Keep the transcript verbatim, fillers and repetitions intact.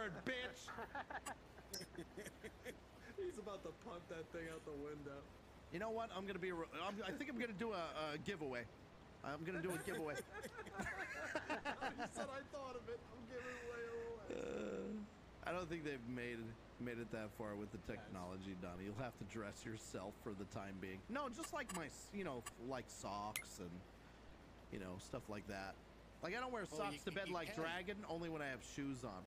word, bitch. He's about to punt that thing out the window. You know what? I'm gonna be. I'm, I think I'm gonna do a, a giveaway. I'm gonna do a giveaway. You said I thought of it. I'm giving away a uh, I don't think they've made made it that far with the technology, Donnie. You'll have to dress yourself for the time being. No, just like my, you know, like socks and, you know, stuff like that. Like I don't wear socks you, to bed you like can. Dragon, only when I have shoes on.